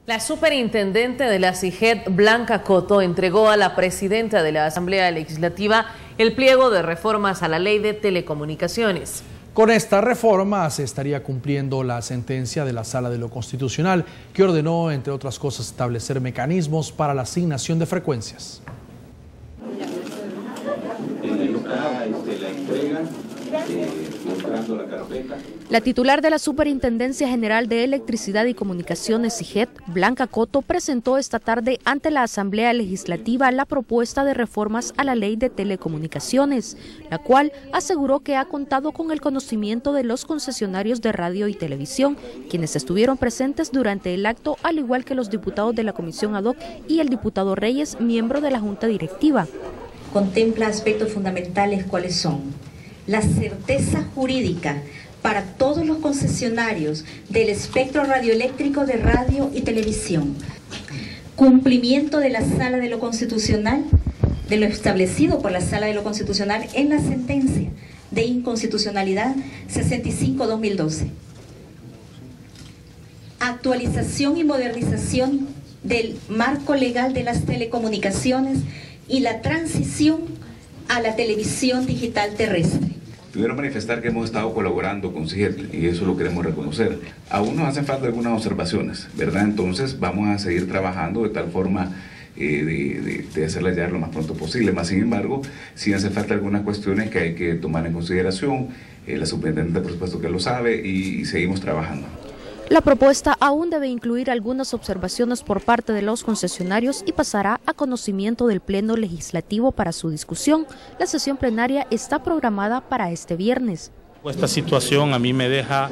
La superintendente de la CIGET, Blanca Coto, entregó a la presidenta de la Asamblea Legislativa el pliego de reformas a la Ley de Telecomunicaciones. Con esta reforma se estaría cumpliendo la sentencia de la Sala de lo Constitucional, que ordenó, entre otras cosas, establecer mecanismos para la asignación de frecuencias. La titular de la Superintendencia General de Electricidad y Comunicaciones, CIGET, Blanca Coto, presentó esta tarde ante la Asamblea Legislativa la propuesta de reformas a la Ley de Telecomunicaciones, la cual aseguró que ha contado con el conocimiento de los concesionarios de radio y televisión, quienes estuvieron presentes durante el acto, al igual que los diputados de la Comisión ad hoc y el diputado Reyes, miembro de la Junta Directiva. Contempla aspectos fundamentales, ¿cuáles son? La certeza jurídica para todos los concesionarios del espectro radioeléctrico de radio y televisión. Cumplimiento de la Sala de lo Constitucional, de lo establecido por la Sala de lo Constitucional en la sentencia de inconstitucionalidad 65-2012. Actualización y modernización del marco legal de las telecomunicaciones y la transición a la televisión digital terrestre. Quiero manifestar que hemos estado colaborando con CIGET y eso lo queremos reconocer. Aún nos hacen falta algunas observaciones, ¿verdad? Entonces vamos a seguir trabajando de tal forma de hacerlas llegar lo más pronto posible. Más sin embargo, sí hace falta algunas cuestiones que hay que tomar en consideración. La superintendente, por supuesto, que lo sabe y seguimos trabajando. La propuesta aún debe incluir algunas observaciones por parte de los concesionarios y pasará a conocimiento del Pleno Legislativo para su discusión. La sesión plenaria está programada para este viernes. Esta situación a mí me deja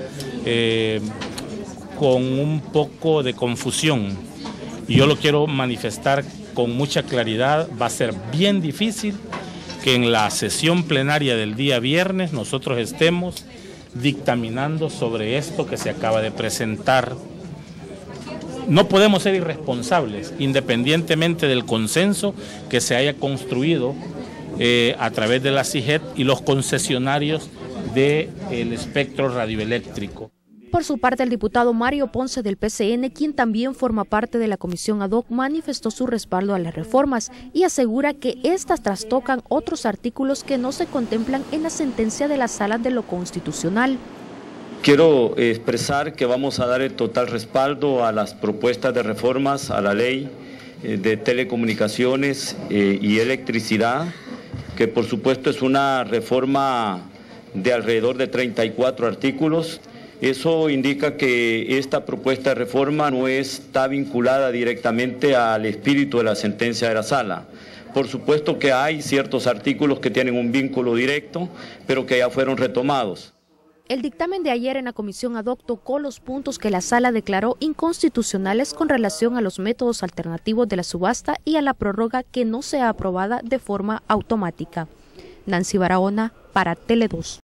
con un poco de confusión y yo lo quiero manifestar con mucha claridad. Va a ser bien difícil que en la sesión plenaria del día viernes nosotros estemos dictaminando sobre esto que se acaba de presentar. No podemos ser irresponsables, independientemente del consenso que se haya construido a través de la CIGET y los concesionarios del espectro radioeléctrico. Por su parte, el diputado Mario Ponce del PCN, quien también forma parte de la comisión ad hoc, manifestó su respaldo a las reformas y asegura que estas trastocan otros artículos que no se contemplan en la sentencia de la Sala de lo Constitucional. Quiero expresar que vamos a dar el total respaldo a las propuestas de reformas a la ley de telecomunicaciones y electricidad, que por supuesto es una reforma de alrededor de 34 artículos. Eso indica que esta propuesta de reforma no está vinculada directamente al espíritu de la sentencia de la Sala. Por supuesto que hay ciertos artículos que tienen un vínculo directo, pero que ya fueron retomados. El dictamen de ayer en la comisión ad hoc tocó los puntos que la Sala declaró inconstitucionales con relación a los métodos alternativos de la subasta y a la prórroga que no sea aprobada de forma automática. Nancy Barahona para Tele 2.